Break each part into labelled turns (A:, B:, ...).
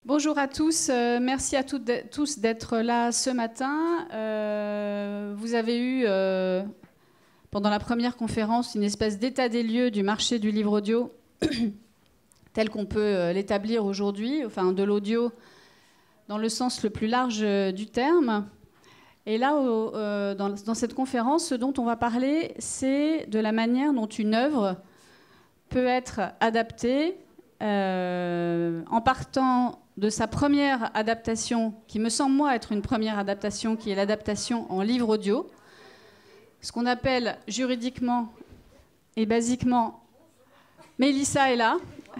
A: Bonjour à tous, merci à tous d'être là ce matin. Vous avez eu, pendant la première conférence, une espèce d'état des lieux du marché du livre audio, tel qu'on peut l'établir aujourd'hui, enfin de l'audio dans le sens le plus large du terme. Et là, dans cette conférence, ce dont on va parler, c'est de la manière dont une œuvre peut être adaptée en partant de sa première adaptation, qui me semble moi être une première adaptation, qui est l'adaptation en livre audio, ce qu'on appelle juridiquement et basiquement... Mélissa est là.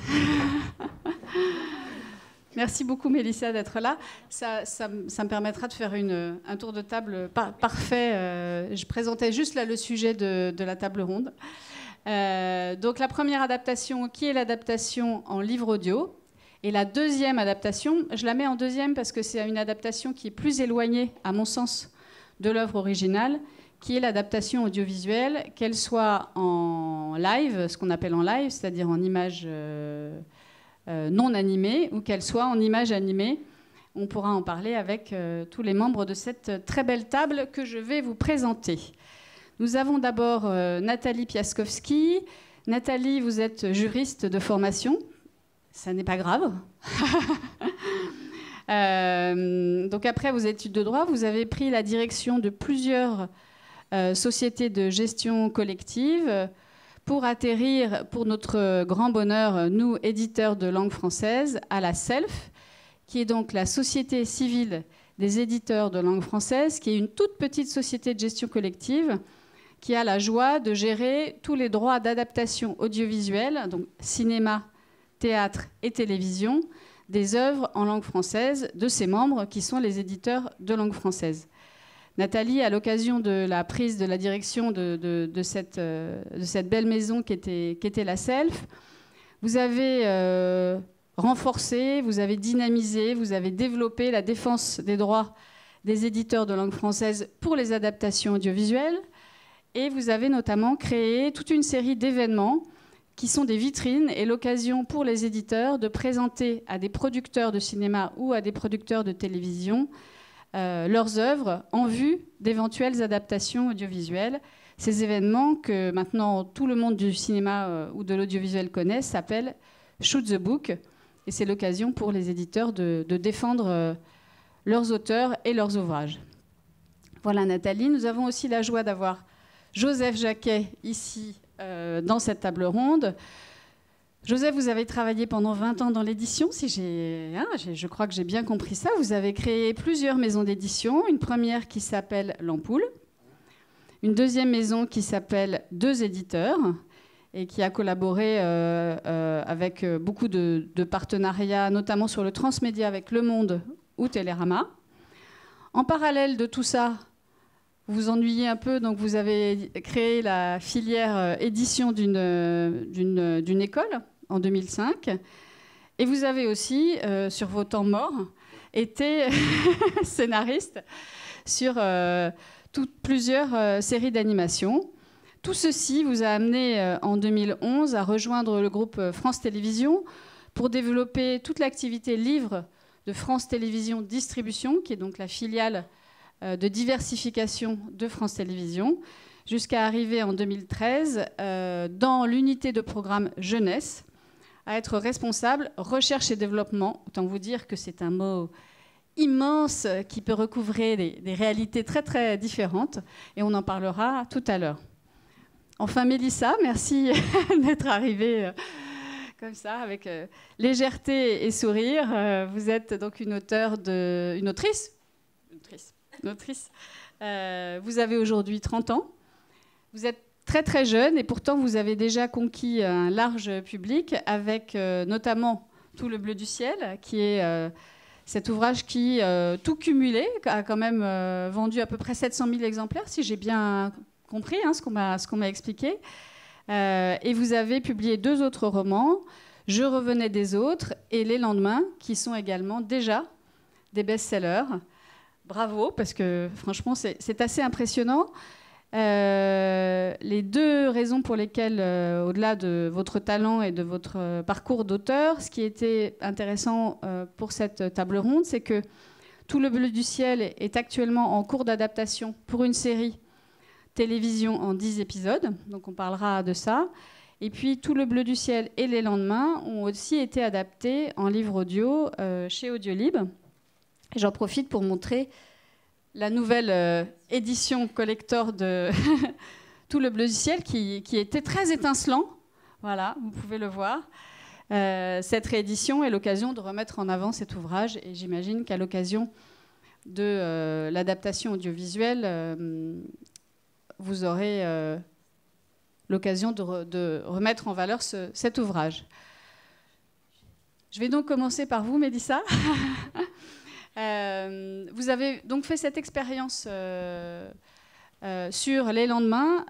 A: Merci beaucoup Mélissa d'être là. Ça me permettra de faire un tour de table parfait. Je présentais juste là le sujet de la table ronde. Donc la première adaptation, qui est l'adaptation en livre audio. Et la deuxième adaptation, je la mets en deuxième parce que c'est une adaptation qui est plus éloignée, à mon sens, de l'œuvre originale, qui est l'adaptation audiovisuelle, qu'elle soit en live, ce qu'on appelle en live, c'est-à-dire en image non animée, ou qu'elle soit en image animée. On pourra en parler avec tous les membres de cette très belle table que je vais vous présenter. Nous avons d'abord Nathalie Piaskowski. Nathalie, vous êtes juriste de formation. Ça n'est pas grave. Donc après vos études de droit, vous avez pris la direction de plusieurs sociétés de gestion collective pour atterrir, pour notre grand bonheur, nous, éditeurs de langue française, à la SELF, qui est donc la Société civile des éditeurs de langue française, qui est une toute petite société de gestion collective qui a la joie de gérer tous les droits d'adaptation audiovisuelle, donc cinéma, théâtre et télévision, des œuvres en langue française de ses membres qui sont les éditeurs de langue française. Nathalie, à l'occasion de la prise de la direction de cette belle maison qui était la SELF, vous avez renforcé, vous avez dynamisé, vous avez développé la défense des droits des éditeurs de langue française pour les adaptations audiovisuelles et vous avez notamment créé toute une série d'événements qui sont des vitrines et l'occasion pour les éditeurs de présenter à des producteurs de cinéma ou à des producteurs de télévision leurs œuvres en vue d'éventuelles adaptations audiovisuelles. Ces événements que maintenant tout le monde du cinéma ou de l'audiovisuel connaît s'appellent Shoot the Book. Et c'est l'occasion pour les éditeurs de défendre leurs auteurs et leurs ouvrages. Voilà Nathalie. Nous avons aussi la joie d'avoir Joseph Jacquet ici dans cette table ronde. Joseph, vous avez travaillé pendant 20 ans dans l'édition, je crois que j'ai bien compris ça. Vous avez créé plusieurs maisons d'édition, une première qui s'appelle L'Ampoule, une deuxième maison qui s'appelle Deux Éditeurs et qui a collaboré avec beaucoup de partenariats, notamment sur le transmédia avec Le Monde ou Télérama. En parallèle de tout ça, vous vous ennuyez un peu, donc vous avez créé la filière édition d'une école en 2005. Et vous avez aussi, sur vos temps morts, été scénariste sur plusieurs séries d'animation. Tout ceci vous a amené en 2011 à rejoindre le groupe France Télévisions pour développer toute l'activité livre de France Télévisions Distribution, qui est donc la filiale de diversification de France Télévisions, jusqu'à arriver en 2013 dans l'unité de programme jeunesse, à être responsable recherche et développement. Autant vous dire que c'est un mot immense qui peut recouvrer des réalités très très différentes, et on en parlera tout à l'heure. Enfin Mélissa, merci d'être arrivée comme ça, avec légèreté et sourire. Vous êtes donc une autrice. Vous avez aujourd'hui 30 ans. Vous êtes très très jeune et pourtant vous avez déjà conquis un large public avec notamment Tout le bleu du ciel, qui est cet ouvrage qui, tout cumulé, a quand même vendu à peu près 700 000 exemplaires, si j'ai bien compris ce qu'on m'a expliqué. Et vous avez publié 2 autres romans, Je revenais des autres et Les lendemains, qui sont également déjà des best-sellers. Bravo, parce que franchement, c'est assez impressionnant. Les deux raisons pour lesquelles, au-delà de votre talent et de votre parcours d'auteur, ce qui était intéressant pour cette table ronde, c'est que Tout le bleu du ciel est actuellement en cours d'adaptation pour une série télévision en 10 épisodes, donc on parlera de ça. Et puis Tout le bleu du ciel et Les lendemains ont aussi été adaptés en livre audio chez Audiolib. J'en profite pour montrer la nouvelle édition collector de Tout le bleu du ciel qui était très étincelant. Voilà, vous pouvez le voir. Cette réédition est l'occasion de remettre en avant cet ouvrage et j'imagine qu'à l'occasion de l'adaptation audiovisuelle, vous aurez l'occasion de remettre en valeur cet ouvrage. Je vais donc commencer par vous, Mélissa. Vous avez donc fait cette expérience sur Les lendemains,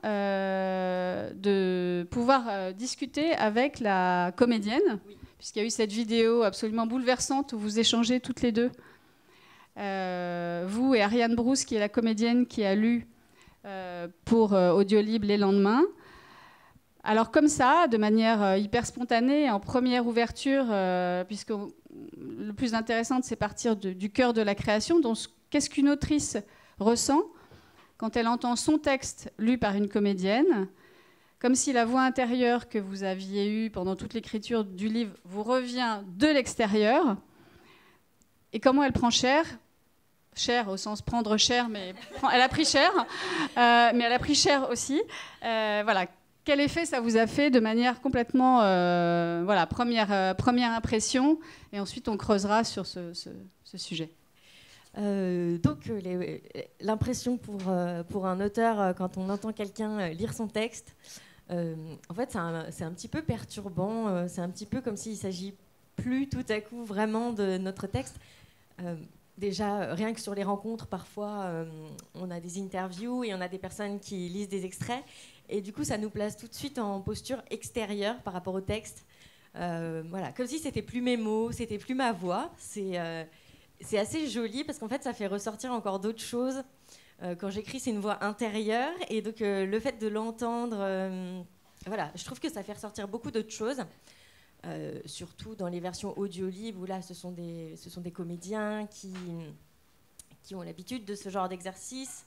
A: de pouvoir discuter avec la comédienne, oui, puisqu'il y a eu cette vidéo absolument bouleversante où vous échangez toutes les deux, vous et Ariane Brousse, qui est la comédienne qui a lu pour Audiolib Les lendemains. Alors comme ça, de manière hyper spontanée, en première ouverture, puisque le plus intéressant, c'est partir du cœur de la création. Donc, qu'est-ce qu'une autrice ressent quand elle entend son texte lu par une comédienne, comme si la voix intérieure que vous aviez eue pendant toute l'écriture du livre vous revient de l'extérieur, et comment elle prend cher au sens prendre cher, mais elle a pris cher, mais elle a pris cher aussi. Voilà. Quel effet ça vous a fait de manière complètement... voilà, première impression, et ensuite on creusera sur ce sujet.
B: L'impression pour un auteur quand on entend quelqu'un lire son texte, en fait c'est un petit peu perturbant, c'est un petit peu comme s'il ne s'agit plus tout à coup vraiment de notre texte. Déjà, rien que sur les rencontres, parfois on a des interviews et on a des personnes qui lisent des extraits, et du coup ça nous place tout de suite en posture extérieure par rapport au texte. Voilà, comme si c'était plus mes mots, c'était plus ma voix. C'est assez joli parce qu'en fait, ça fait ressortir encore d'autres choses. Quand j'écris, c'est une voix intérieure. Et donc, le fait de l'entendre, voilà, je trouve que ça fait ressortir beaucoup d'autres choses. Surtout dans les versions audio-libres, où là, ce sont des comédiens qui ont l'habitude de ce genre d'exercice,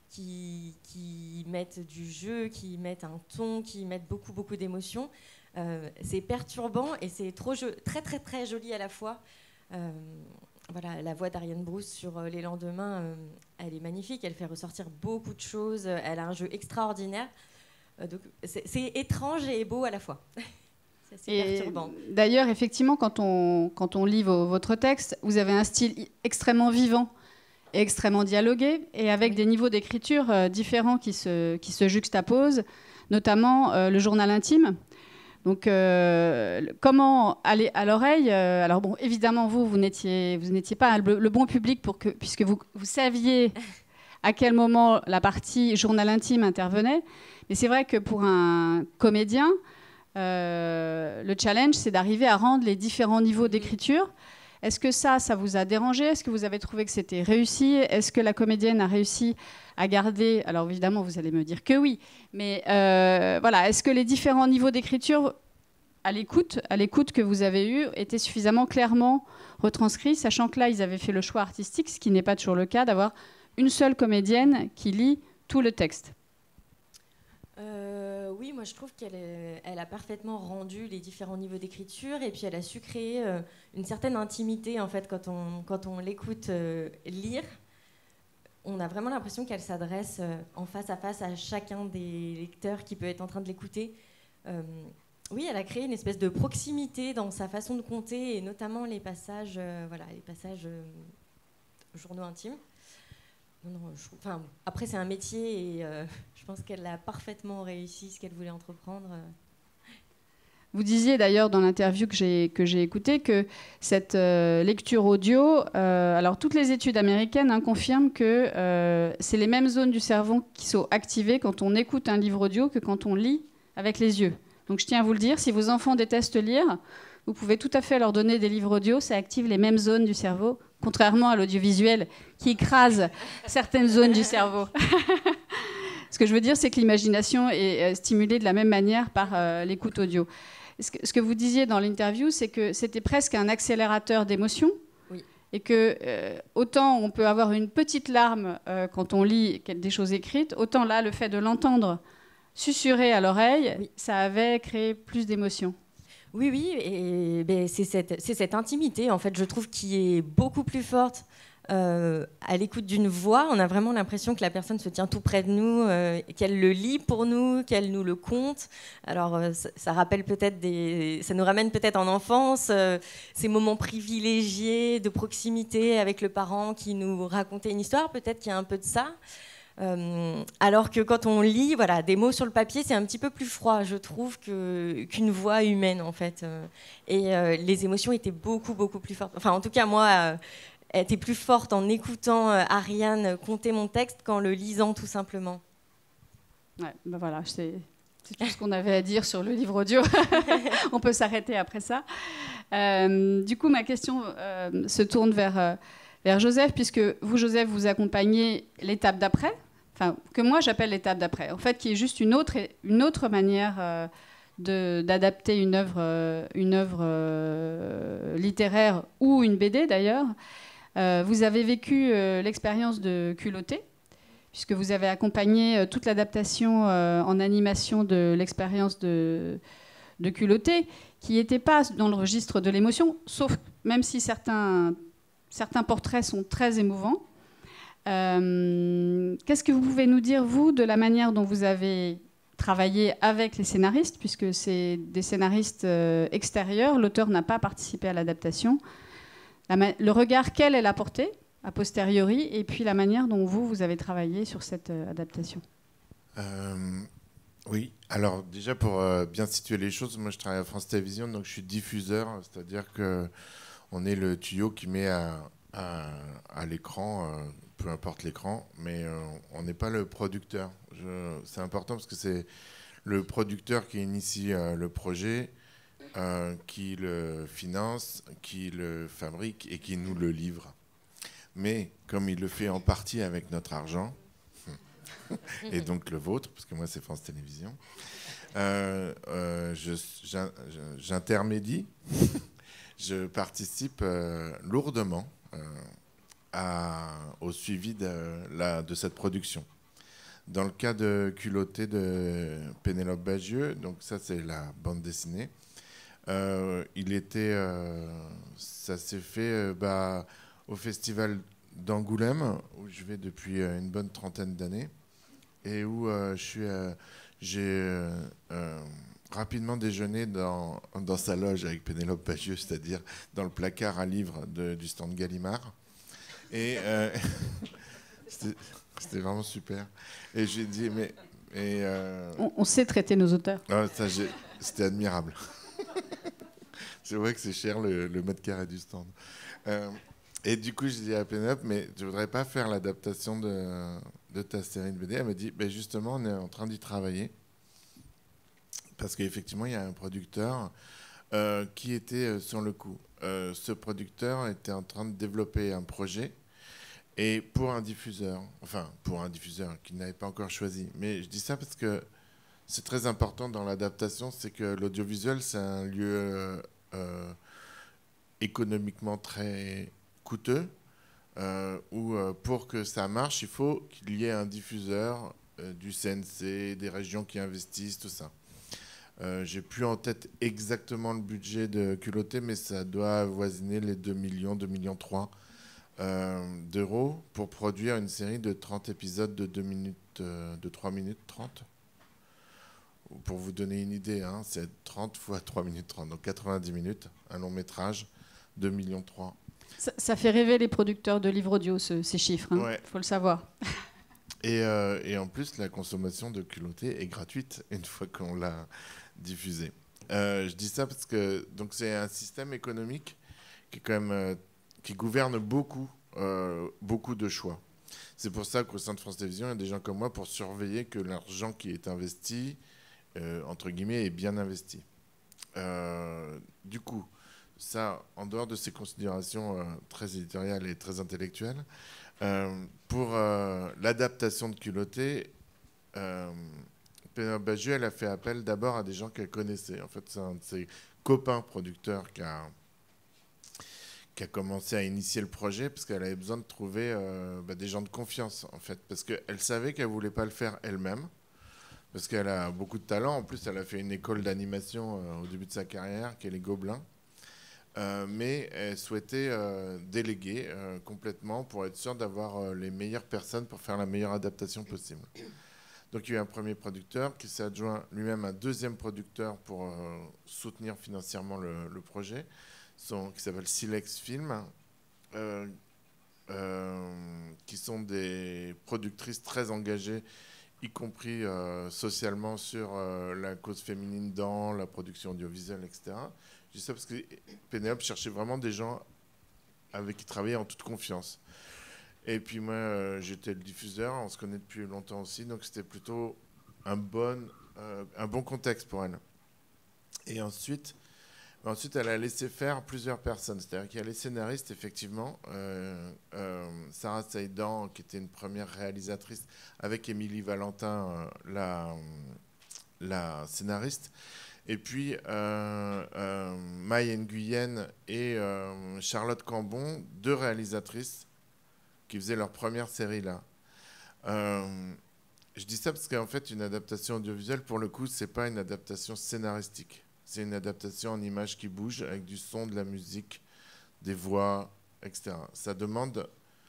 B: qui mettent du jeu, qui mettent un ton, qui mettent beaucoup d'émotions. C'est perturbant et c'est très, très, très joli à la fois. Voilà, la voix d'Ariane Brousse sur Les lendemains, elle est magnifique, elle fait ressortir beaucoup de choses, elle a un jeu extraordinaire. Donc c'est étrange et beau à la fois. C'est assez perturbant.
A: D'ailleurs, effectivement, quand on lit votre texte, vous avez un style extrêmement vivant et extrêmement dialogué, et avec des niveaux d'écriture différents qui se juxtaposent, notamment le journal intime. Donc, comment aller à l'oreille alors bon, évidemment, vous n'étiez pas le bon public puisque vous saviez à quel moment la partie journal intime intervenait. Mais c'est vrai que pour un comédien, le challenge, c'est d'arriver à rendre les différents niveaux d'écriture. Est-ce que ça vous a dérangé? Est-ce que vous avez trouvé que c'était réussi? Est-ce que la comédienne a réussi à garder... Alors évidemment, vous allez me dire que oui. Mais voilà, est-ce que les différents niveaux d'écriture, à l'écoute que vous avez eue, étaient suffisamment clairement retranscrits, sachant que là, ils avaient fait le choix artistique, ce qui n'est pas toujours le cas, d'avoir une seule comédienne qui lit tout le texte?
B: Oui, moi je trouve qu'elle a parfaitement rendu les différents niveaux d'écriture, et puis elle a su créer une certaine intimité en fait quand on l'écoute lire. On a vraiment l'impression qu'elle s'adresse en face à chacun des lecteurs qui peut être en train de l'écouter. Oui, elle a créé une espèce de proximité dans sa façon de conter, et notamment les passages journaux intimes. Après, c'est un métier, et je pense qu'elle a parfaitement réussi ce qu'elle voulait entreprendre.
A: Vous disiez d'ailleurs dans l'interview que j'ai écoutée que cette lecture audio, alors toutes les études américaines confirment que c'est les mêmes zones du cerveau qui sont activées quand on écoute un livre audio que quand on lit avec les yeux. Donc je tiens à vous le dire, si vos enfants détestent lire, vous pouvez tout à fait leur donner des livres audio, ça active les mêmes zones du cerveau, contrairement à l'audiovisuel qui écrase certaines zones du cerveau. Ce que je veux dire, c'est que l'imagination est stimulée de la même manière par l'écoute audio. Ce que vous disiez dans l'interview, c'est que c'était presque un accélérateur d'émotions.
B: Oui.
A: Et que autant on peut avoir une petite larme quand on lit des choses écrites, autant là, le fait de l'entendre susurrer à l'oreille, oui, ça avait créé plus d'émotions.
B: Oui, oui, et ben, c'est cette intimité, en fait, je trouve, qui est beaucoup plus forte à l'écoute d'une voix. On a vraiment l'impression que la personne se tient tout près de nous, qu'elle le lit pour nous, qu'elle nous le conte. Alors, ça rappelle peut-être ça nous ramène peut-être en enfance, ces moments privilégiés de proximité avec le parent qui nous racontait une histoire. Peut-être qu'il y a un peu de ça. Alors que quand on lit, voilà, des mots sur le papier, c'est un petit peu plus froid, je trouve, qu'une voix humaine, en fait. Et les émotions étaient beaucoup, beaucoup plus fortes. Enfin, en tout cas, moi, étaient plus fortes en écoutant Ariane conter mon texte qu'en le lisant, tout simplement.
A: Ouais, ben voilà, c'est tout ce qu'on avait à dire sur le livre audio. On peut s'arrêter après ça. Du coup, ma question se tourne vers Joseph, puisque vous, Joseph, vous accompagnez l'étape d'après, enfin, que moi j'appelle l'étape d'après, en fait, qui est juste une autre manière d'adapter une œuvre littéraire ou une BD d'ailleurs. Vous avez vécu l'expérience de Culotté, puisque vous avez accompagné toute l'adaptation en animation de l'expérience de Culotté, qui n'était pas dans le registre de l'émotion, sauf même si certains portraits sont très émouvants. Qu'est-ce que vous pouvez nous dire, vous, de la manière dont vous avez travaillé avec les scénaristes, puisque c'est des scénaristes extérieurs, l'auteur n'a pas participé à l'adaptation. Le regard qu'elle a porté, a posteriori, et puis la manière dont vous avez travaillé sur cette adaptation.
C: Oui, alors déjà pour bien situer les choses, moi je travaille à France Télévisions, donc je suis diffuseur, c'est-à-dire qu'on est le tuyau qui met à l'écran, peu importe l'écran, mais on n'est pas le producteur. C'est important parce que c'est le producteur qui initie le projet, qui le finance, qui le fabrique et qui nous le livre. Mais comme il le fait en partie avec notre argent, et donc le vôtre, parce que moi c'est France Télévisions, j'intermédie, je participe lourdement au suivi de cette production. Dans le cas de Culotté de Pénélope Bagieux, donc ça c'est la bande dessinée, ça s'est fait au festival d'Angoulême, où je vais depuis une bonne trentaine d'années, et où j'ai rapidement déjeuné dans sa loge avec Pénélope Bagieux, c'est-à-dire dans le placard à livres du stand Gallimard. Et c'était vraiment super. Et j'ai dit,
A: on sait traiter nos auteurs.
C: C'était admirable. C'est vrai que c'est cher le mètre carré du stand. Et du coup, je dis à Pénélope, mais je ne voudrais pas faire l'adaptation de ta série de BD. Elle me dit, justement, on est en train d'y travailler. Parce qu'effectivement, il y a un producteur qui était sur le coup. Ce producteur était en train de développer un projet. Et pour un diffuseur qu'il n'avait pas encore choisi. Mais je dis ça parce que c'est très important dans l'adaptation, c'est que l'audiovisuel, c'est un lieu économiquement très coûteux, où pour que ça marche, il faut qu'il y ait un diffuseur du CNC, des régions qui investissent, tout ça. J'ai plus en tête exactement le budget de Culotté, mais ça doit avoisiner les 2 millions, 2,3 millions d'euros pour produire une série de 30 épisodes de 3 minutes 30. Pour vous donner une idée, c'est 30 fois 3 minutes 30, donc 90 minutes, un long métrage, 2,3 millions.
A: Ça fait rêver les producteurs de livres audio, ces chiffres,
C: ouais.
A: Faut le savoir.
C: Et en plus, la consommation de Culotté est gratuite une fois qu'on l'a diffusée. Je dis ça parce que c'est un système économique qui est quand même qui gouverne beaucoup de choix. C'est pour ça qu'au sein de France Télévisions, il y a des gens comme moi pour surveiller que l'argent qui est investi, entre guillemets, est bien investi. Du coup, ça, en dehors de ces considérations très éditoriales et très intellectuelles, pour l'adaptation de Culotté, Pénélope Bagieux, elle a fait appel d'abord à des gens qu'elle connaissait. En fait, c'est un de ses copains producteurs qui a commencé à initier le projet parce qu'elle avait besoin de trouver des gens de confiance, en fait. Parce qu'elle savait qu'elle ne voulait pas le faire elle-même, parce qu'elle a beaucoup de talent. En plus, elle a fait une école d'animation au début de sa carrière, qui est les Gobelins. Mais elle souhaitait déléguer complètement pour être sûre d'avoir les meilleures personnes pour faire la meilleure adaptation possible. Donc il y a eu un premier producteur qui s'est adjoint lui-même un deuxième producteur pour soutenir financièrement le projet, qui s'appelle Silex Film, qui sont des productrices très engagées, y compris socialement sur la cause féminine dans la production audiovisuelle, etc. Je dis ça parce que Pénélope cherchait vraiment des gens avec qui travailler en toute confiance. Et puis moi, j'étais le diffuseur, on se connaît depuis longtemps aussi, donc c'était plutôt un bon contexte pour elle. Et ensuite, elle a laissé faire plusieurs personnes. C'est-à-dire qu'il y a les scénaristes, effectivement. Sarah Saïdan, qui était une première réalisatrice, avec Émilie Valentin, la scénariste. Et puis, Maï Nguyen et Charlotte Cambon, deux réalisatrices, qui faisaient leur première série là. Je dis ça parce qu'en fait, une adaptation audiovisuelle, pour le coup, c'est pas une adaptation scénaristique. C'est une adaptation en images qui bougent, avec du son, de la musique, des voix, etc. Ça demande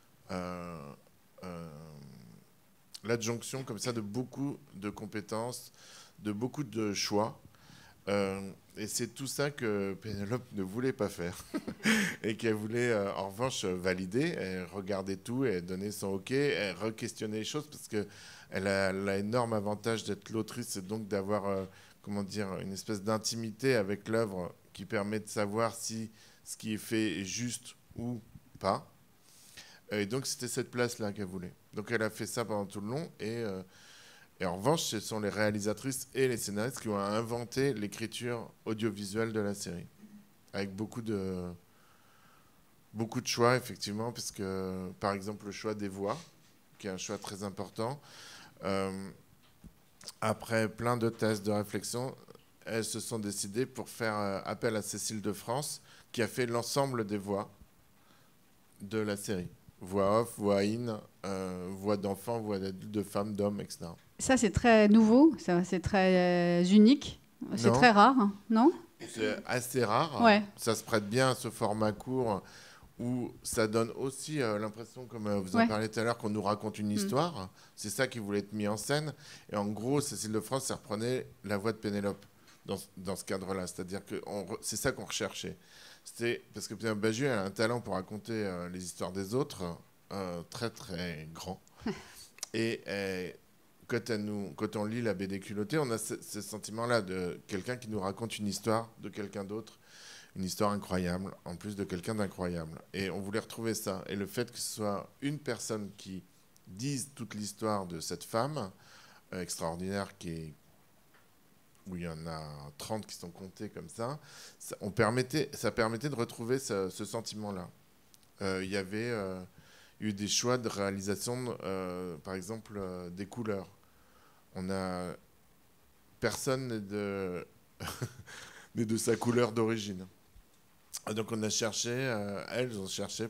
C: l'adjonction comme ça de beaucoup de compétences, de beaucoup de choix. Et c'est tout ça que Pénélope ne voulait pas faire et qu'elle voulait en revanche valider. Elle regardait tout et donner son OK, elle re-questionnait les choses parce qu'elle a l'énorme avantage d'être l'autrice et donc d'avoir une espèce d'intimité avec l'œuvre qui permet de savoir si ce qui est fait est juste ou pas. Et donc c'était cette place-là qu'elle voulait. Donc elle a fait ça pendant tout le long et en revanche, ce sont les réalisatrices et les scénaristes qui ont inventé l'écriture audiovisuelle de la série. Avec beaucoup de choix, effectivement, parce que, par exemple, le choix des voix, qui est un choix très important. Après plein de tests, de réflexion, elles se sont décidées pour faire appel à Cécile de France, qui a fait l'ensemble des voix de la série. Voix off, voix in, voix d'enfants, voix d'adultes, de femmes, d'hommes, etc.
A: Ça, c'est très nouveau, c'est très unique, c'est très rare, hein, non ?
C: C'est assez rare.
A: Ouais.
C: Ça se prête bien à ce format court où ça donne aussi l'impression, comme vous en parliez tout à l'heure, qu'on nous raconte une histoire. C'est ça qui voulait être mis en scène. Et en gros, Cécile de France, ça reprenait la voix de Pénélope dans ce cadre-là. C'est-à-dire que c'est ça qu'on recherchait. Parce que Pénélope Bagieux a un talent pour raconter les histoires des autres, très très grand. Et quand on lit la BD culottée, on a ce sentiment-là de quelqu'un qui nous raconte une histoire de quelqu'un d'autre, une histoire incroyable, en plus de quelqu'un d'incroyable. Et on voulait retrouver ça. Et le fait que ce soit une personne qui dise toute l'histoire de cette femme extraordinaire où il y en a 30 qui sont comptés comme ça, ça permettait de retrouver ce sentiment-là. Il y avait eu des choix de réalisation, par exemple, des couleurs. Personne n'est de sa couleur d'origine. Donc on a cherché, elles ont cherché,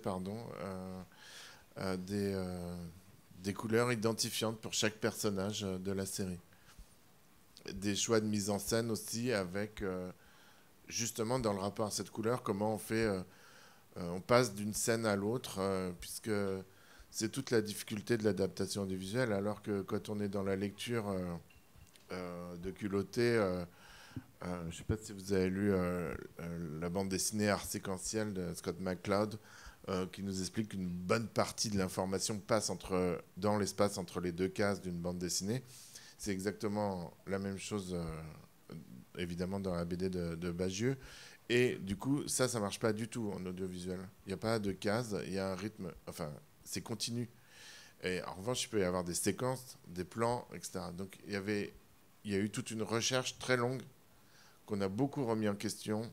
C: des couleurs identifiantes pour chaque personnage de la série. Des choix de mise en scène aussi avec, justement dans le rapport à cette couleur, comment on fait, on passe d'une scène à l'autre, puisque c'est toute la difficulté de l'adaptation audiovisuelle, alors que quand on est dans la lecture de culotté, je ne sais pas si vous avez lu la bande dessinée Art séquentiel de Scott McCloud, qui nous explique qu'une bonne partie de l'information passe dans l'espace entre les deux cases d'une bande dessinée. C'est exactement la même chose, évidemment, dans la BD de Bagieux. Et du coup, ça ne marche pas du tout en audiovisuel. Il n'y a pas de cases, il y a un rythme, enfin, c'est continu. Et en revanche, il peut y avoir des séquences, des plans, etc. Donc, il y a eu toute une recherche très longue qu'on a beaucoup remis en question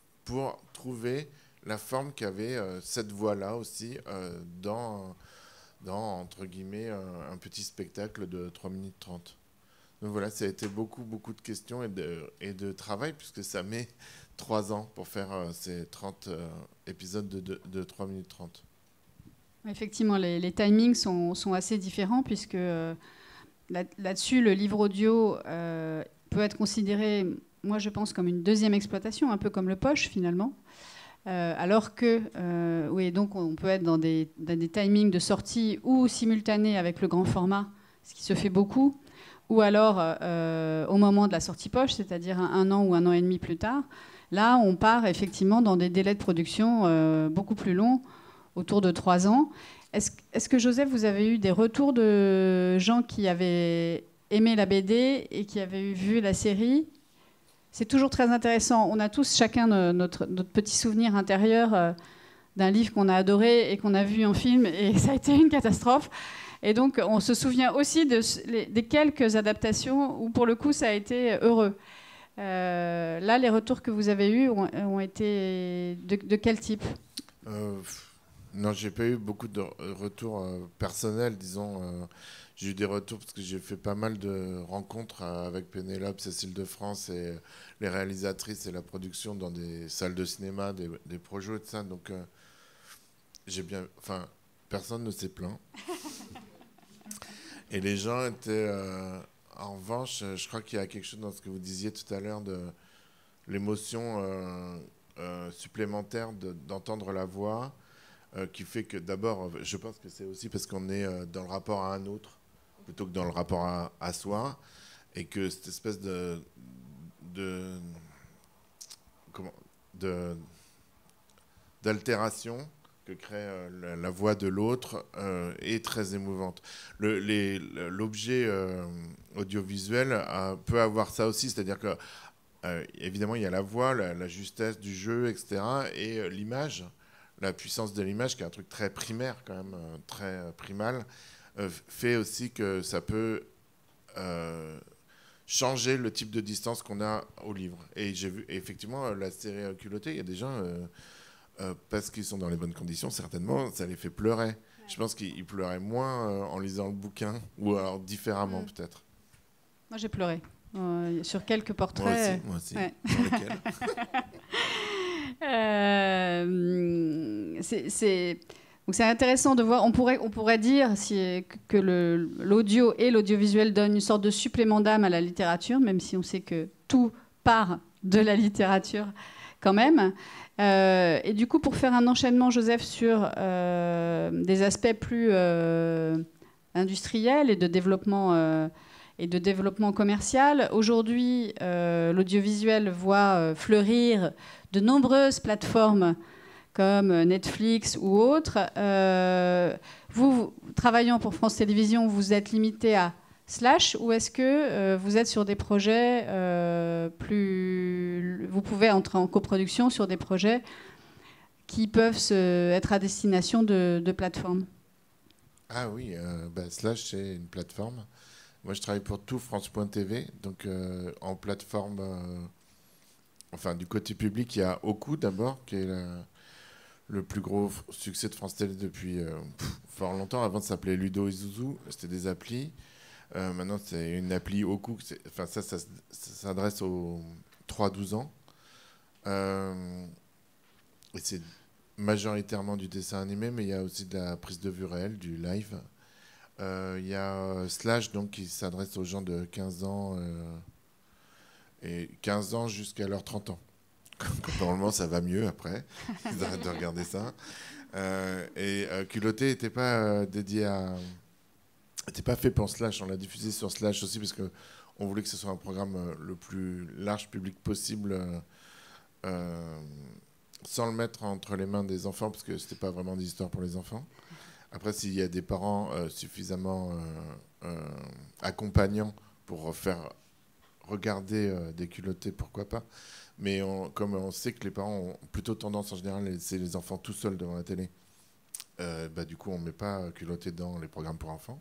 C: pour trouver la forme qu'avait cette voix-là aussi dans dans, entre guillemets, un petit spectacle de 3 minutes 30. Donc voilà, ça a été beaucoup de questions et de travail, puisque ça met 3 ans pour faire ces 30 épisodes de 3 minutes 30.
A: Effectivement, les timings sont assez différents, puisque là-dessus, le livre audio peut être considéré, moi je pense, comme une deuxième exploitation, un peu comme le poche finalement. Alors que, oui, donc on peut être dans des timings de sortie ou simultanés avec le grand format, ce qui se fait beaucoup, ou alors au moment de la sortie poche, c'est-à-dire un an ou un an et demi plus tard. Là, on part effectivement dans des délais de production beaucoup plus longs, autour de 3 ans. Est-ce que, Joseph, vous avez eu des retours de gens qui avaient aimé la BD et qui avaient vu la série ? C'est toujours très intéressant. On a tous chacun notre petit souvenir intérieur d'un livre qu'on a adoré et qu'on a vu en film, et ça a été une catastrophe. Et donc, on se souvient aussi des quelques adaptations où, pour le coup, ça a été heureux. Là, les retours que vous avez eus ont été de quel type ?
C: Non, j'ai pas eu beaucoup de retours personnels, disons. J'ai eu des retours parce que j'ai fait pas mal de rencontres avec Pénélope, Cécile de France et les réalisatrices et la production dans des salles de cinéma, des projets et tout ça. Donc, personne ne s'est plaint. Et les gens étaient... en revanche, je crois qu'il y a quelque chose dans ce que vous disiez tout à l'heure de l'émotion supplémentaire d'entendre la voix, qui fait que d'abord, je pense que c'est aussi parce qu'on est dans le rapport à un autre plutôt que dans le rapport à soi, et que cette espèce d'altération que crée la voix de l'autre est très émouvante. L'objet audiovisuel peut avoir ça aussi, c'est-à-dire que évidemment il y a la voix, la justesse du jeu, etc., et l'image, la puissance de l'image, qui est un truc très primaire quand même, très primal, fait aussi que ça peut changer le type de distance qu'on a au livre. Et j'ai vu effectivement la série Culottée, il y a des gens, parce qu'ils sont dans les bonnes conditions, certainement, ça les fait pleurer. Ouais. Je pense qu'ils pleuraient moins en lisant le bouquin, ou alors différemment peut-être.
A: Moi j'ai pleuré sur quelques portraits.
C: Moi aussi.
A: Ouais.
C: Dans lesquels
A: Donc c'est intéressant de voir. On pourrait dire que l'audio et l'audiovisuel donnent une sorte de supplément d'âme à la littérature, même si on sait que tout part de la littérature quand même. Et du coup, pour faire un enchaînement, Joseph, sur des aspects plus industriels et de développement commercial, aujourd'hui, l'audiovisuel voit fleurir de nombreuses plateformes comme Netflix ou autres. Vous, travaillant pour France Télévisions, vous êtes limité à Slash, ou est-ce que vous êtes sur des projets vous pouvez entrer en coproduction sur des projets qui peuvent être à destination de plateformes?
C: Ah oui, Slash, c'est une plateforme. Moi, je travaille pour tout France.tv, donc en plateforme... du côté public, il y a Oku d'abord, qui est le plus gros succès de France Télé depuis fort longtemps. Avant, ça s'appelait Ludo et Zouzou. C'était des applis. Maintenant, c'est une appli Oku. Ça s'adresse aux 3-12 ans. Et c'est majoritairement du dessin animé, mais il y a aussi de la prise de vue réelle, du live. Il y a Slash, donc, qui s'adresse aux gens de 15 ans, et 15 ans jusqu'à leurs 30 ans. Normalement, ça va mieux après. Ils arrêtent de regarder ça. Culotté n'était pas dédié à... n'était pas fait pour Slash. On l'a diffusé sur Slash aussi parce qu'on voulait que ce soit un programme le plus large public possible, sans le mettre entre les mains des enfants, parce que c'était pas vraiment des histoires pour les enfants. Après, s'il y a des parents suffisamment accompagnants pour faire regarder des culottés, pourquoi pas. Mais comme on sait que les parents ont plutôt tendance en général à laisser les enfants tout seuls devant la télé, du coup on ne met pas culotté dans les programmes pour enfants.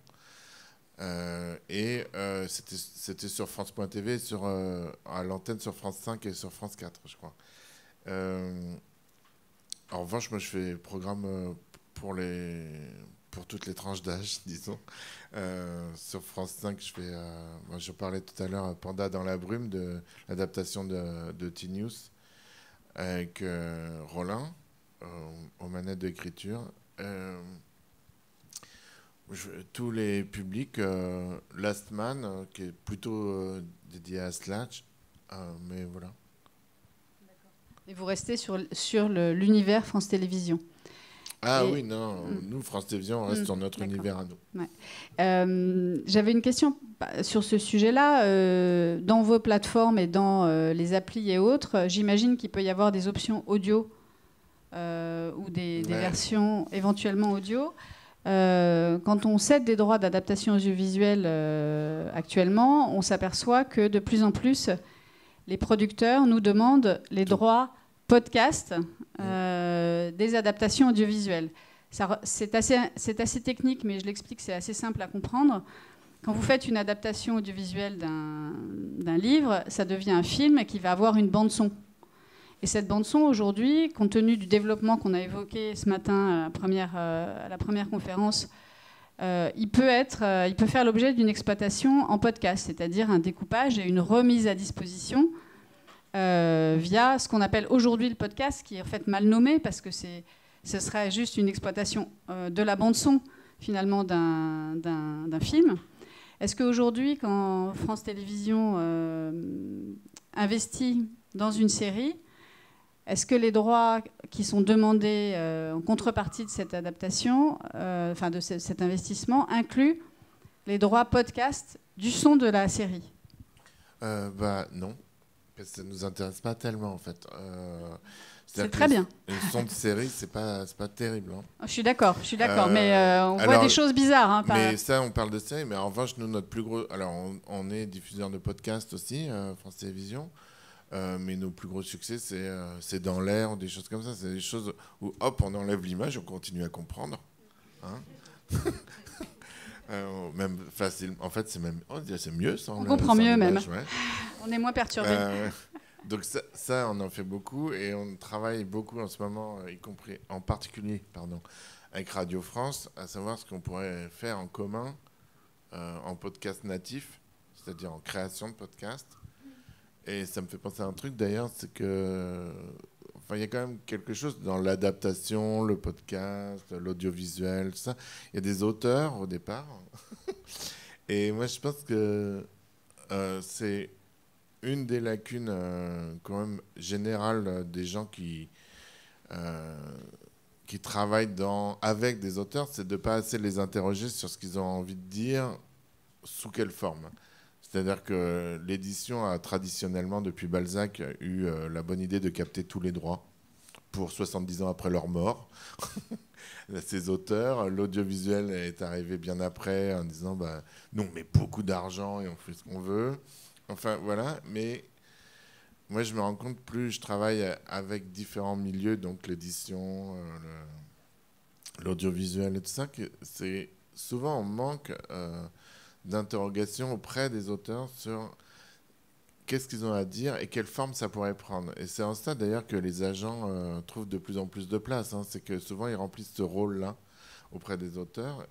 C: C'était sur France.tv, à l'antenne sur France 5 et sur France 4, je crois. En revanche, moi je fais programme pour pour toutes les tranches d'âge, disons. Sur France 5, je parlais tout à l'heure, Panda dans la brume, de l'adaptation de T-News, avec Rollin, aux manettes d'écriture. Tous les publics, Last Man, qui est plutôt dédié à Slash, mais voilà.
A: Et vous restez sur l'univers France Télévisions.
C: Oui, non, nous, France Télévisions, on reste sur notre univers à nous.
A: Ouais. J'avais une question sur ce sujet-là. Dans vos plateformes et dans les applis et autres, j'imagine qu'il peut y avoir des options audio ou des versions éventuellement audio. Quand on cède des droits d'adaptation audiovisuelle actuellement, on s'aperçoit que de plus en plus, les producteurs nous demandent les droits podcast des adaptations audiovisuelles. C'est assez technique, mais je l'explique, c'est assez simple à comprendre. Quand vous faites une adaptation audiovisuelle d'un livre, ça devient un film qui va avoir une bande-son. Et cette bande-son, aujourd'hui, compte tenu du développement qu'on a évoqué ce matin à la première conférence, il peut faire l'objet d'une exploitation en podcast, c'est-à-dire un découpage et une remise à disposition via ce qu'on appelle aujourd'hui le podcast, qui est en fait mal nommé parce que ce serait juste une exploitation de la bande-son, finalement, d'un film. Est-ce qu'aujourd'hui, quand France Télévisions investit dans une série, est-ce que les droits qui sont demandés en contrepartie de cette adaptation, de cet investissement, incluent les droits podcast du son de la série ?
C: Non, parce que ça ne nous intéresse pas tellement en fait.
A: C'est très bien.
C: Le son de série, c'est pas terrible. Hein.
A: Je suis d'accord, mais on voit des choses bizarres. Hein,
C: mais ça, on parle de série, mais en revanche, nous, notre plus gros... Alors, on est diffuseur de podcasts aussi, France Télévisions. Mais nos plus gros succès, c'est dans l'air, des choses comme ça. C'est des choses où, hop, on enlève l'image, on continue à comprendre. Hein. Même facile. En fait, c'est mieux sans
A: on comprend mieux même.
C: Ouais.
A: On est moins perturbé.
C: Donc ça, on en fait beaucoup et on travaille beaucoup en ce moment, en particulier, avec Radio France, à savoir ce qu'on pourrait faire en commun en podcast natif, c'est-à-dire en création de podcast. Et ça me fait penser à un truc d'ailleurs, c'est que il y a quand même quelque chose dans l'adaptation, le podcast, l'audiovisuel, tout ça. Il y a des auteurs au départ. Et moi, je pense que c'est une des lacunes quand même générales des gens qui travaillent avec des auteurs, c'est de ne pas assez les interroger sur ce qu'ils ont envie de dire, sous quelle forme. C'est-à-dire que l'édition a traditionnellement, depuis Balzac, eu la bonne idée de capter tous les droits pour 70 ans après leur mort. Ces auteurs, l'audiovisuel est arrivé bien après en disant nous on met beaucoup d'argent et on fait ce qu'on veut. Enfin voilà, mais moi je me rends compte, plus je travaille avec différents milieux, donc l'édition, l'audiovisuel et tout ça, que c'est souvent on manque d'interrogation auprès des auteurs sur qu'est-ce qu'ils ont à dire et quelle forme ça pourrait prendre. Et c'est en ça d'ailleurs que les agents trouvent de plus en plus de place. Hein. C'est que souvent ils remplissent ce rôle-là auprès des auteurs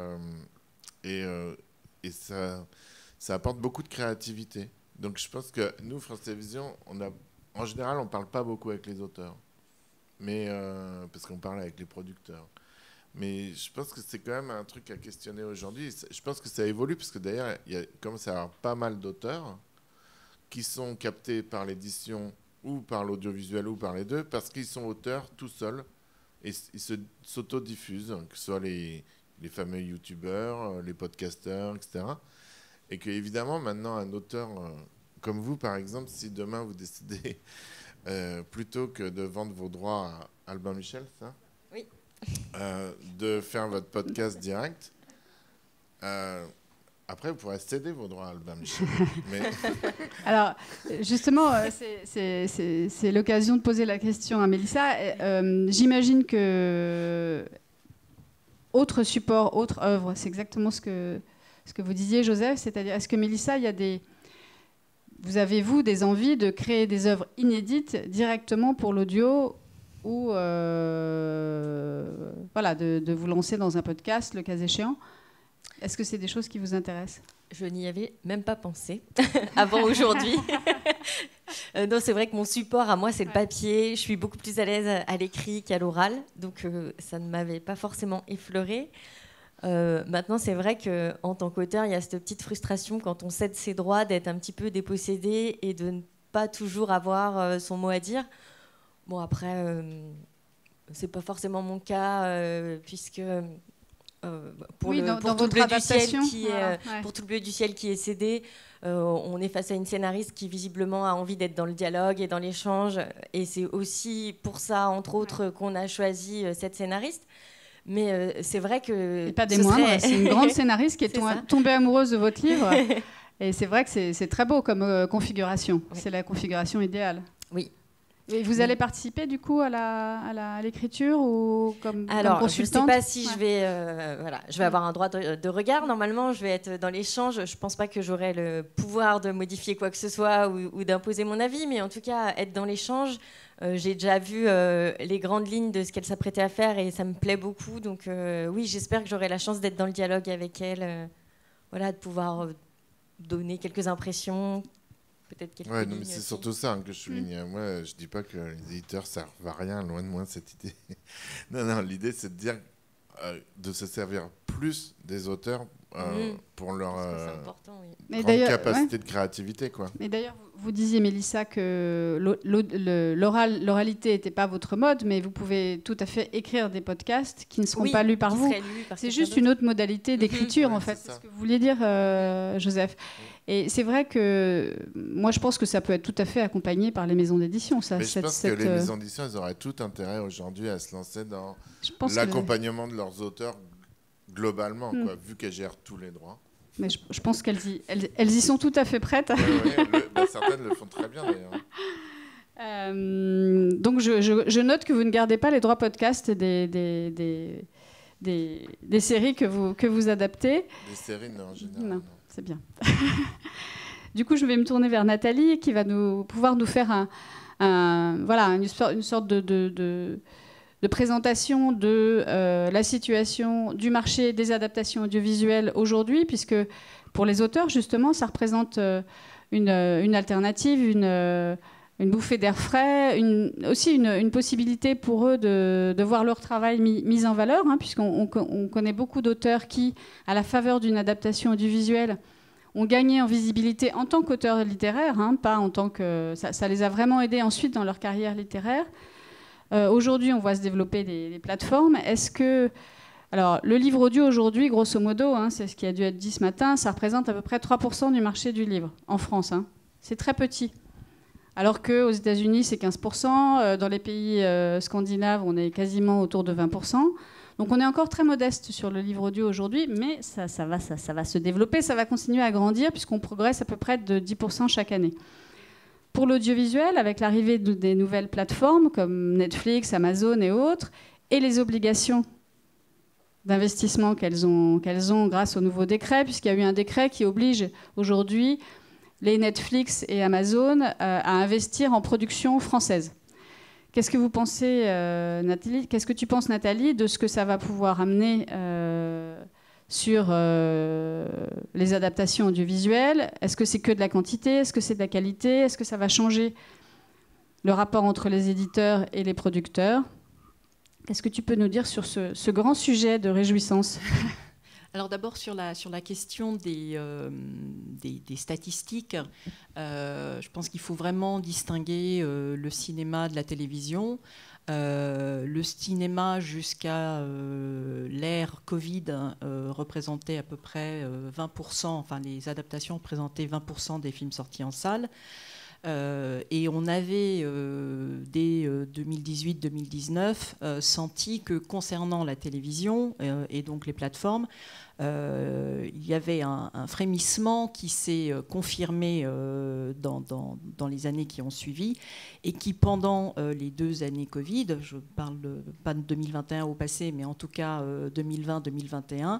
C: et ça apporte beaucoup de créativité. Donc je pense que nous, France Télévisions, en général, on ne parle pas beaucoup avec les auteurs, mais parce qu'on parle avec les producteurs. Mais je pense que c'est quand même un truc à questionner aujourd'hui. Je pense que ça évolue, parce que d'ailleurs, il commence à y avoir pas mal d'auteurs qui sont captés par l'édition ou par l'audiovisuel ou par les deux, parce qu'ils sont auteurs tout seuls et ils s'autodiffusent, que ce soit les fameux youtubeurs, les podcasteurs, etc. Et qu'évidemment, maintenant, un auteur comme vous, par exemple, si demain vous décidez, plutôt que de vendre vos droits à Albin Michel, ça ?
B: Oui.
C: De faire votre podcast direct, après vous pourrez céder vos droits à Albin Michel. Mais...
A: Alors, justement, c'est l'occasion de poser la question à Mélissa. J'imagine que autre support, autre œuvre, c'est exactement ce que vous disiez, Joseph, c'est-à-dire, est-ce que Mélissa, vous avez des envies de créer des œuvres inédites directement pour l'audio ou voilà, de vous lancer dans un podcast, le cas échéant. Est-ce que c'est des choses qui vous intéressent ?
B: Je n'y avais même pas pensé avant aujourd'hui. Non, c'est vrai que mon support à moi, c'est le papier. Je suis beaucoup plus à l'aise à l'écrit qu'à l'oral. Donc, ça ne m'avait pas forcément effleuré. Maintenant, c'est vrai qu'en tant qu'auteur, il y a cette petite frustration quand on cède ses droits d'être un petit peu dépossédé et de ne pas toujours avoir son mot à dire. Bon, après, c'est pas forcément mon cas, puisque... pour tout le bleu du ciel pour tout le bleu du ciel qui est cédé, on est face à une scénariste qui visiblement a envie d'être dans le dialogue et dans l'échange, et c'est aussi pour ça entre autres qu'on a choisi cette scénariste. Mais c'est vrai que
A: et pas des moindres, c'est une grande scénariste qui est tombée amoureuse de votre livre, et c'est vrai que c'est très beau comme configuration. Oui. C'est la configuration idéale.
B: Oui.
A: Et vous allez participer du coup à l'écriture ou comme consultante ?
B: Je ne sais pas si je vais avoir un droit de regard. Normalement, je vais être dans l'échange. Je ne pense pas que j'aurai le pouvoir de modifier quoi que ce soit ou d'imposer mon avis, mais en tout cas, être dans l'échange, j'ai déjà vu les grandes lignes de ce qu'elle s'apprêtait à faire et ça me plaît beaucoup. Donc oui, j'espère que j'aurai la chance d'être dans le dialogue avec elle, de pouvoir donner quelques impressions.
C: Ouais, non, mais c'est surtout ça que je souligne. Moi, je dis pas que les éditeurs servent à rien, loin de moi cette idée. Non, l'idée c'est de dire de se servir plus des auteurs pour leur grande capacité de créativité, quoi.
A: Mais d'ailleurs, vous disiez, Mélissa, que l'oralité n'était pas votre mode, mais vous pouvez tout à fait écrire des podcasts qui ne seront pas lus par vous. C'est juste une autre modalité d'écriture, en fait. C'est ce que vous vouliez dire, Joseph. Et c'est vrai que moi, je pense que ça peut être tout à fait accompagné par les maisons d'édition.
C: Mais je pense que les maisons d'édition, elles auraient tout intérêt aujourd'hui à se lancer dans l'accompagnement de leurs auteurs globalement, quoi, vu qu'elles gèrent tous les droits.
A: Mais je pense qu'elles y sont tout à fait prêtes.
C: Certaines le font très bien, d'ailleurs.
A: Donc, je note que vous ne gardez pas les droits podcast des séries que vous adaptez.
C: Des séries, non, en général.
A: Non. C'est bien. Du coup, je vais me tourner vers Nathalie qui va pouvoir nous faire une sorte de présentation de la situation du marché des adaptations audiovisuelles aujourd'hui, puisque pour les auteurs, justement, ça représente une alternative, une bouffée d'air frais, aussi une possibilité pour eux de voir leur travail mis en valeur, puisqu'on connaît beaucoup d'auteurs qui, à la faveur d'une adaptation audiovisuelle, ont gagné en visibilité en tant qu'auteurs littéraires, pas en tant que... Ça les a vraiment aidés ensuite dans leur carrière littéraire. Aujourd'hui, on voit se développer des plateformes. Est-ce que... Alors, le livre audio aujourd'hui, grosso modo, c'est ce qui a dû être dit ce matin, ça représente à peu près 3% du marché du livre en France. C'est très petit. Alors qu'aux États-Unis, c'est 15%. Dans les pays scandinaves, on est quasiment autour de 20%. Donc on est encore très modeste sur le livre audio aujourd'hui, mais ça va se développer, ça va continuer à grandir puisqu'on progresse à peu près de 10% chaque année. Pour l'audiovisuel, avec l'arrivée des nouvelles plateformes comme Netflix, Amazon et autres, et les obligations d'investissement qu'elles ont grâce au nouveau décret, puisqu'il y a eu un décret qui oblige aujourd'hui les Netflix et Amazon à investir en production française. Qu'est-ce que vous pensez, Nathalie ? Qu'est-ce que tu penses, Nathalie, de ce que ça va pouvoir amener sur les adaptations audiovisuelles ? Est-ce que c'est que de la quantité ? Est-ce que c'est de la qualité ? Est-ce que ça va changer le rapport entre les éditeurs et les producteurs ? Qu'est-ce que tu peux nous dire sur ce grand sujet de réjouissance ?
D: Alors d'abord sur la question des statistiques, je pense qu'il faut vraiment distinguer le cinéma de la télévision. Le cinéma jusqu'à l'ère Covid représentait à peu près 20%, enfin les adaptations représentaient 20% des films sortis en salle. Et on avait, dès 2018-2019, senti que concernant la télévision et donc les plateformes, il y avait un frémissement qui s'est confirmé dans les années qui ont suivi et qui, pendant les 2 années Covid, je parle pas de 2021 au passé, mais en tout cas 2020-2021,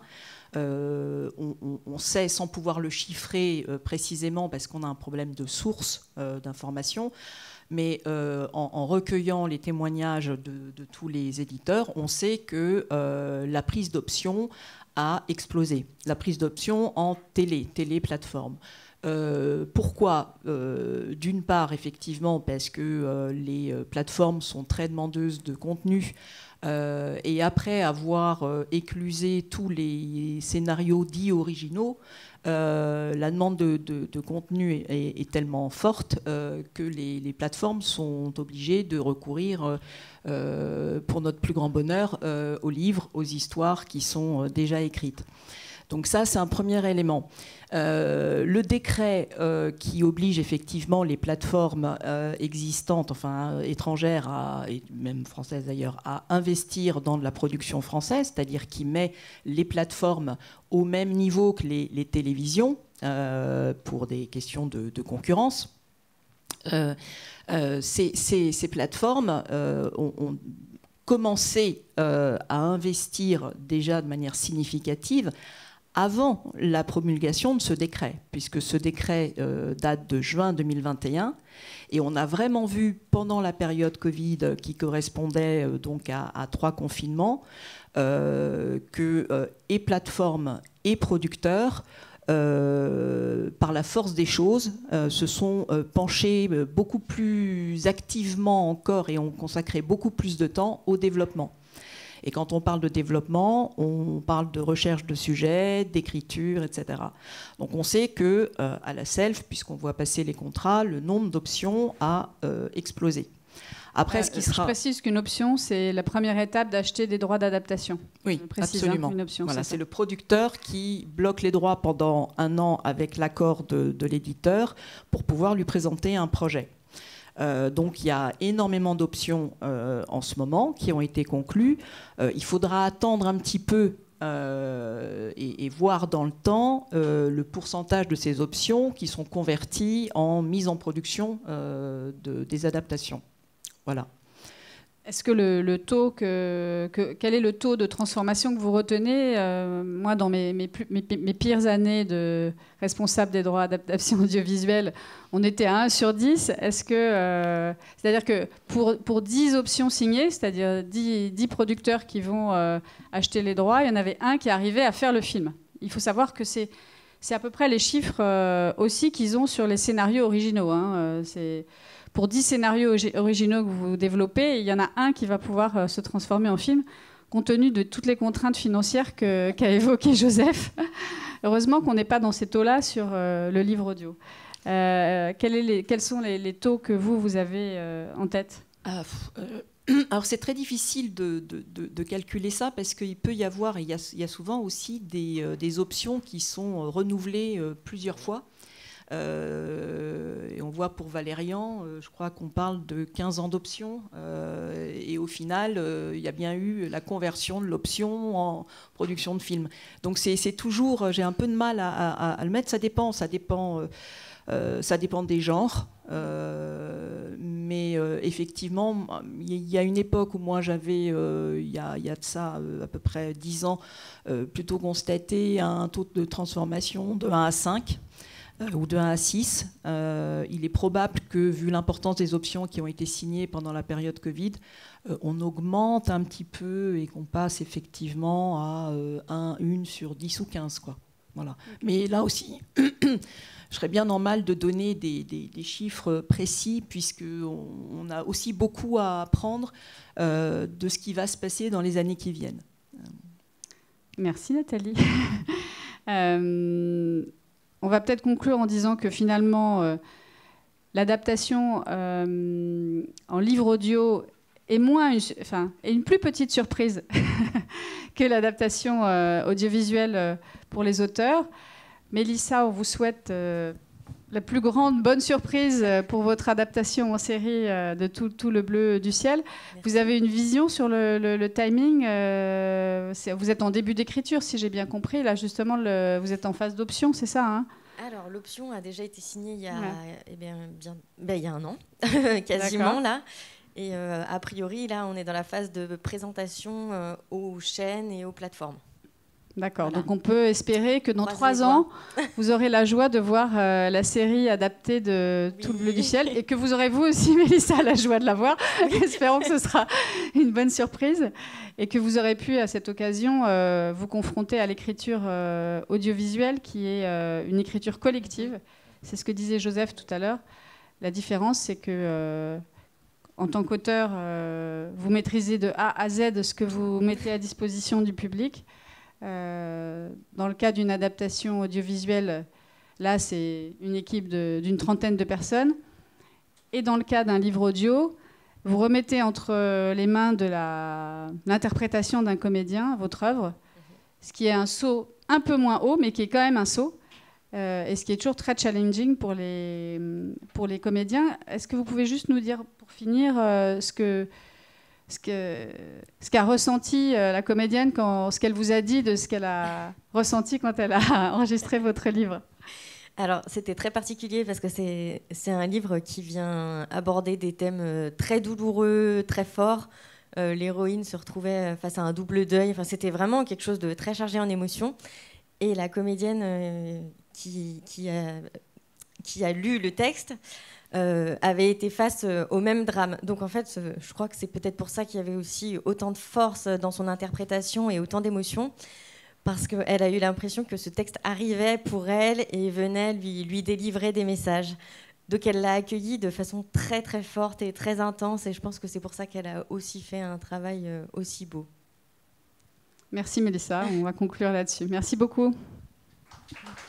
D: on sait, sans pouvoir le chiffrer précisément parce qu'on a un problème de source d'information, mais en recueillant les témoignages de tous les éditeurs, on sait que la prise d'option a explosé. La prise d'option en télé-plateforme. Pourquoi d'une part, effectivement, parce que les plateformes sont très demandeuses de contenu et après avoir éclusé tous les scénarios dits originaux, la demande de contenu est tellement forte que les plateformes sont obligées de recourir, pour notre plus grand bonheur, aux livres, aux histoires qui sont déjà écrites. Donc ça, c'est un premier élément. Le décret qui oblige effectivement les plateformes existantes, enfin étrangères, et même françaises d'ailleurs, à investir dans de la production française, c'est-à-dire qui met les plateformes au même niveau que les télévisions pour des questions de concurrence. Ces plateformes ont commencé à investir déjà de manière significative avant la promulgation de ce décret, puisque ce décret date de juin 2021, et on a vraiment vu pendant la période Covid, qui correspondait donc à 3 confinements, que et plateformes et producteurs, par la force des choses, se sont penchés beaucoup plus activement encore et ont consacré beaucoup plus de temps au développement. Et quand on parle de développement, on parle de recherche de sujets, d'écriture, etc. Donc on sait que à la Self, puisqu'on voit passer les contrats, le nombre d'options a explosé. Après, ce qui sera...
A: Je précise qu'une option, c'est la première étape d'acheter des droits d'adaptation.
D: Oui, absolument. Une option, voilà, c'est le producteur qui bloque les droits pendant 1 an avec l'accord de l'éditeur pour pouvoir lui présenter un projet. Donc il y a énormément d'options en ce moment qui ont été conclues. Il faudra attendre un petit peu et voir dans le temps le pourcentage de ces options qui sont converties en mise en production des adaptations. Voilà.
A: Est-ce que le taux quel est le taux de transformation que vous retenez? Moi, dans mes pires années de responsable des droits d'adaptation audiovisuelle, on était à 1 sur 10. Est-ce que, c'est-à-dire que pour 10 options signées, c'est-à-dire 10 producteurs qui vont acheter les droits, il y en avait un qui arrivait à faire le film. Il faut savoir que c'est à peu près les chiffres aussi qu'ils ont sur les scénarios originaux. Hein. Pour 10 scénarios originaux que vous développez, il y en a un qui va pouvoir se transformer en film, compte tenu de toutes les contraintes financières qu'a évoqué Joseph. Heureusement qu'on n'est pas dans ces taux-là sur le livre audio. Quels sont les taux que vous avez en tête?
D: Alors c'est très difficile de calculer ça parce qu'il peut y avoir, il y a souvent aussi des options qui sont renouvelées plusieurs fois. Et on voit pour Valérian, je crois qu'on parle de 15 ans d'option, et au final, il y a bien eu la conversion de l'option en production de film. Donc c'est toujours, j'ai un peu de mal à le mettre, ça dépend des genres, mais effectivement, il y a une époque où moi j'avais, il y a de ça à peu près 10 ans, plutôt constaté un taux de transformation de 1 à 5. Ou de 1 à 6. Il est probable que, vu l'importance des options qui ont été signées pendant la période Covid, on augmente un petit peu et qu'on passe effectivement à 1 sur 10 ou 15. Quoi. Voilà. Mais là aussi, je serais bien normal de donner des chiffres précis, puisqu'on a aussi beaucoup à apprendre de ce qui va se passer dans les années qui viennent.
A: Merci Nathalie. On va peut-être conclure en disant que finalement, l'adaptation en livre audio est une plus petite surprise que l'adaptation audiovisuelle pour les auteurs. Mélissa, on vous souhaite la plus grande bonne surprise pour votre adaptation en série de tout le bleu du ciel. Merci. Vous avez une vision sur le timing, vous êtes en début d'écriture, si j'ai bien compris. Là, justement, vous êtes en phase d'option, c'est ça, hein?
B: Alors, l'option a déjà été signée il y a, il y a 1 an, quasiment, là. Et a priori, là, on est dans la phase de présentation aux chaînes et aux plateformes.
A: D'accord,
D: Voilà.
A: donc on peut espérer que dans 3 ans, vous aurez la joie de voir la série adaptée de Tout le bleu du ciel et que vous aurez vous aussi, Mélissa, la joie de la voir. Espérons que ce sera une bonne surprise et que vous aurez pu à cette occasion vous confronter à l'écriture audiovisuelle qui est une écriture collective. C'est ce que disait Joseph tout à l'heure. La différence, c'est que en tant qu'auteur, vous maîtrisez de A à Z ce que vous mettez à disposition du public. Dans le cas d'une adaptation audiovisuelle, là, c'est une équipe d'une trentaine de personnes. Et dans le cas d'un livre audio, vous remettez entre les mains de l'interprétation d'un comédien votre œuvre, ce qui est un saut un peu moins haut, mais qui est quand même un saut, et ce qui est toujours très challenging pour les comédiens. Est-ce que vous pouvez juste nous dire, pour finir, ce qu'a ressenti la comédienne, ce qu'elle vous a dit de ce qu'elle a ressenti quand elle a enregistré votre livre?
B: Alors, c'était très particulier parce que c'est un livre qui vient aborder des thèmes très douloureux, très forts. L'héroïne se retrouvait face à un double deuil. Enfin, c'était vraiment quelque chose de très chargé en émotions. Et la comédienne qui a lu le texte avait été face au même drame. Donc en fait, je crois que c'est peut-être pour ça qu'il y avait aussi autant de force dans son interprétation et autant d'émotion, parce qu'elle a eu l'impression que ce texte arrivait pour elle et venait lui délivrer des messages. Donc elle l'a accueilli de façon très très forte et très intense, et je pense que c'est pour ça qu'elle a aussi fait un travail aussi beau.
A: Merci Mélissa, on va conclure là-dessus. Merci beaucoup.